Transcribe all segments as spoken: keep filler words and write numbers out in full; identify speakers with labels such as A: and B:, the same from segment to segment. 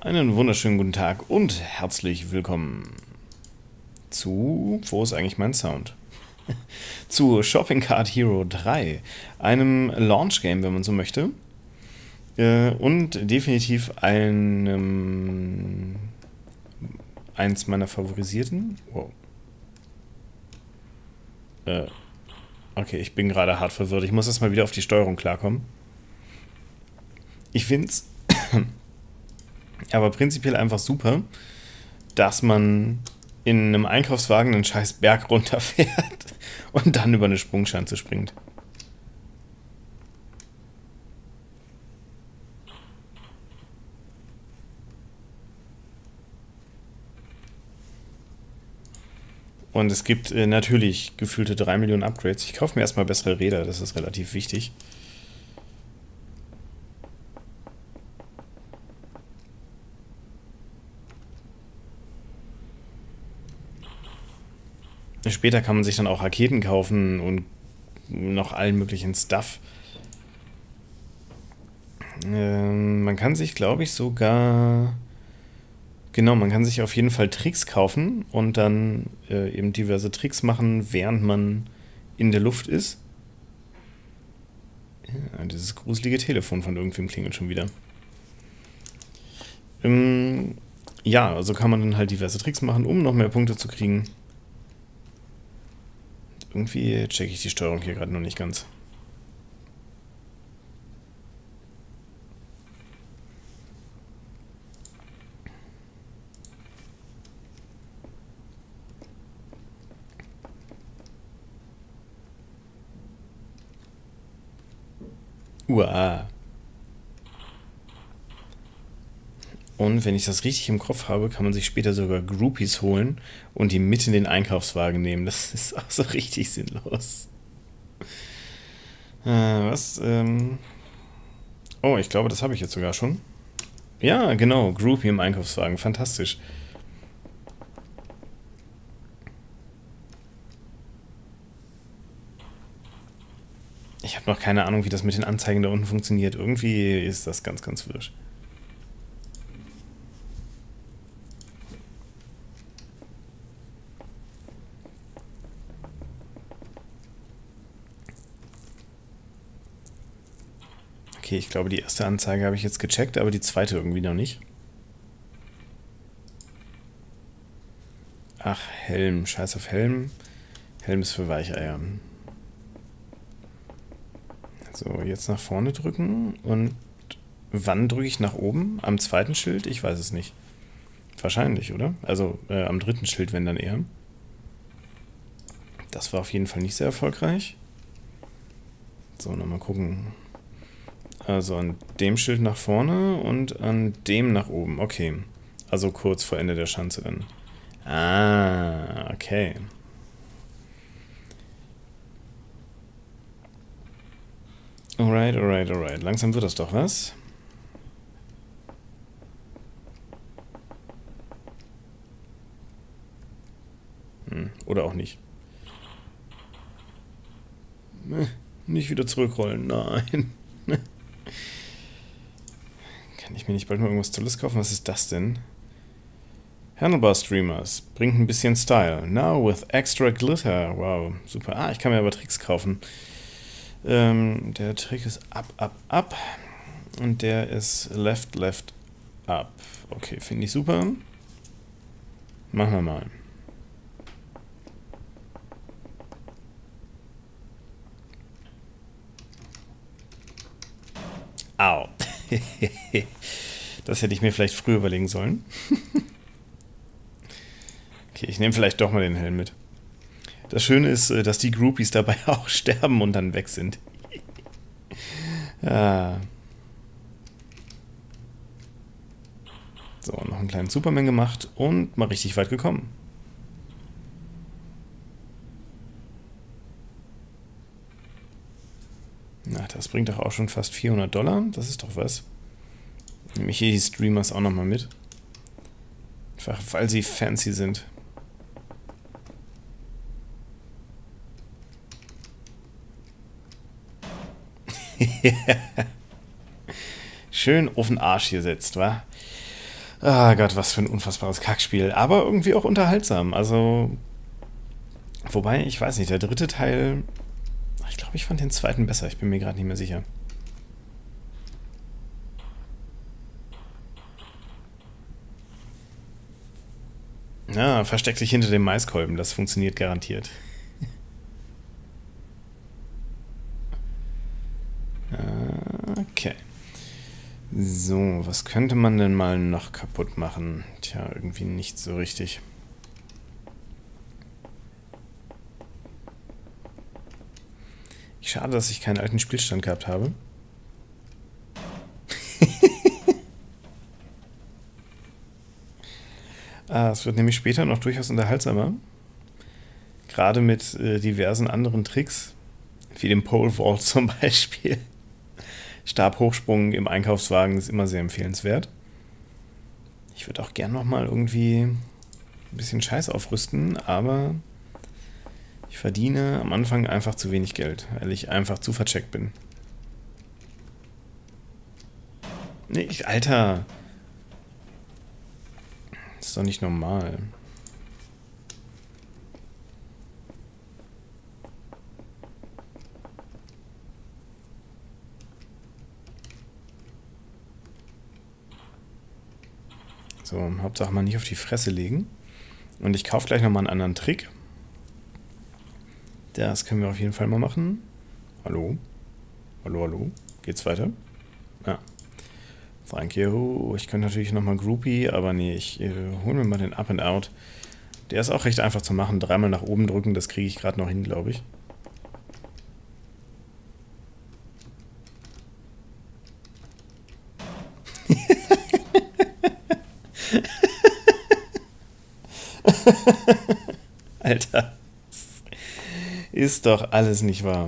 A: Einen wunderschönen guten Tag und herzlich willkommen zu... Wo ist eigentlich mein Sound? Zu Shopping Cart Hero drei, einem Launch-Game, wenn man so möchte. Äh, und definitiv einem... eins meiner favorisierten. Wow. Äh, okay, ich bin gerade hart verwirrt. Ich muss erstmal wieder auf die Steuerung klarkommen. Ich finde es aber prinzipiell einfach super, dass man in einem Einkaufswagen einen scheiß Berg runterfährt und dann über eine Sprungschanze springt. Und es gibt äh, natürlich gefühlte drei Millionen Upgrades. Ich kaufe mir erstmal bessere Räder, das ist relativ wichtig. Später kann man sich dann auch Raketen kaufen und noch allen möglichen Stuff. Ähm, man kann sich, glaube ich, sogar... Genau, man kann sich auf jeden Fall Tricks kaufen und dann äh, eben diverse Tricks machen, während man in der Luft ist. Ja, dieses gruselige Telefon von irgendwem klingelt schon wieder. Ähm, ja, also kann man dann halt diverse Tricks machen, um noch mehr Punkte zu kriegen. Irgendwie checke ich die Steuerung hier gerade noch nicht ganz. Uah. Und wenn ich das richtig im Kopf habe, kann man sich später sogar Groupies holen und die mit in den Einkaufswagen nehmen. Das ist auch so richtig sinnlos. Äh, was? Ähm oh, ich glaube, das habe ich jetzt sogar schon. Ja, genau, Groupie im Einkaufswagen. Fantastisch. Ich habe noch keine Ahnung, wie das mit den Anzeigen da unten funktioniert. Irgendwie ist das ganz, ganz wirsch. Okay, ich glaube, die erste Anzeige habe ich jetzt gecheckt, aber die zweite irgendwie noch nicht. Ach, Helm. Scheiß auf Helm. Helm ist für Weicheier. So, jetzt nach vorne drücken. Und wann drücke ich nach oben? Am zweiten Schild? Ich weiß es nicht. Wahrscheinlich, oder? Also äh, am dritten Schild, wenn dann eher. Das war auf jeden Fall nicht sehr erfolgreich. So, nochmal gucken. Also an dem Schild nach vorne und an dem nach oben. Okay. Also kurz vor Ende der Schanze dann. Ah, okay. Alright, alright, alright. Langsam wird das doch was. Hm, oder auch nicht. Nicht wieder zurückrollen, nein. Kann ich mir nicht bald mal irgendwas Tolles kaufen? Was ist das denn? Handlebar Streamers. Bringt ein bisschen Style. Now with extra glitter. Wow, super. Ah, ich kann mir aber Tricks kaufen. Ähm, der Trick ist up, up, up. Und der ist left, left, up. Okay, finde ich super. Machen wir mal. Au. Das hätte ich mir vielleicht früher überlegen sollen. Okay, ich nehme vielleicht doch mal den Helm mit. Das Schöne ist, dass die Groupies dabei auch sterben und dann weg sind. Ah. So, noch einen kleinen Superman gemacht und mal richtig weit gekommen. Na, das bringt doch auch schon fast vierhundert Dollar. Das ist doch was. Nehme ich hier die Streamers auch nochmal mit. Einfach weil sie fancy sind. Schön auf den Arsch gesetzt, wa? Ah Gott, was für ein unfassbares Kackspiel. Aber irgendwie auch unterhaltsam. Also, wobei, ich weiß nicht, der dritte Teil, ich glaube, ich fand den zweiten besser. Ich bin mir gerade nicht mehr sicher. Ja, versteckt sich hinter dem Maiskolben. Das funktioniert garantiert. Okay. So, was könnte man denn mal noch kaputt machen? Tja, irgendwie nicht so richtig. Schade, dass ich keinen alten Spielstand gehabt habe. ah, es wird nämlich später noch durchaus unterhaltsamer. Gerade mit äh, diversen anderen Tricks, wie dem Pole Vault zum Beispiel. Stabhochsprung im Einkaufswagen ist immer sehr empfehlenswert. Ich würde auch gern nochmal irgendwie ein bisschen Scheiß aufrüsten, aber ich verdiene am Anfang einfach zu wenig Geld, weil ich einfach zu vercheckt bin. Nee, ich, Alter. Das ist doch nicht normal. So, Hauptsache mal nicht auf die Fresse legen. Und ich kaufe gleich nochmal einen anderen Trick. Das können wir auf jeden Fall mal machen. Hallo? Hallo, hallo? Geht's weiter? Ja. Thank you. Ich könnte natürlich nochmal Groupie, aber nee, ich äh, hole mir mal den Up and Out. Der ist auch recht einfach zu machen. Dreimal nach oben drücken, das kriege ich gerade noch hin, glaube ich. Alter. Ist doch alles nicht wahr.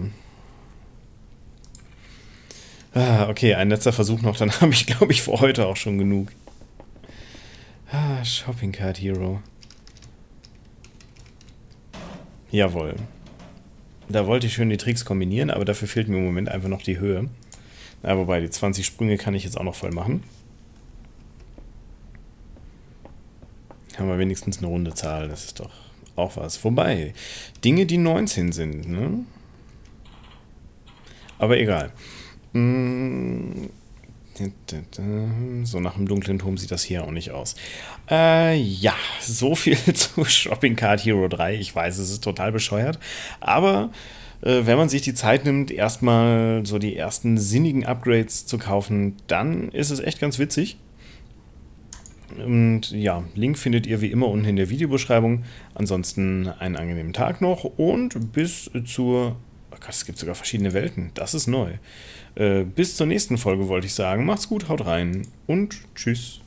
A: Ah, okay, ein letzter Versuch noch, dann habe ich, glaube ich, für heute auch schon genug. Ah, Shopping Cart Hero. Jawohl. Da wollte ich schön die Tricks kombinieren, aber dafür fehlt mir im Moment einfach noch die Höhe. Na, wobei, die zwanzig Sprünge kann ich jetzt auch noch voll machen. Haben wir wenigstens eine runde Zahl, das ist doch auch was. Wobei, Dinge, die neunzehn sind, ne? Aber egal. So, nach dem dunklen Turm sieht das hier auch nicht aus. Äh, ja, so viel zu Shopping Cart Hero drei. Ich weiß, es ist total bescheuert. Aber äh, wenn man sich die Zeit nimmt, erstmal so die ersten sinnigen Upgrades zu kaufen, dann ist es echt ganz witzig. Und ja, Link findet ihr wie immer unten in der Videobeschreibung. Ansonsten einen angenehmen Tag noch und bis zur... Oh Gott, es gibt sogar verschiedene Welten. Das ist neu. Äh, bis zur nächsten Folge wollte ich sagen. Macht's gut, haut rein und tschüss.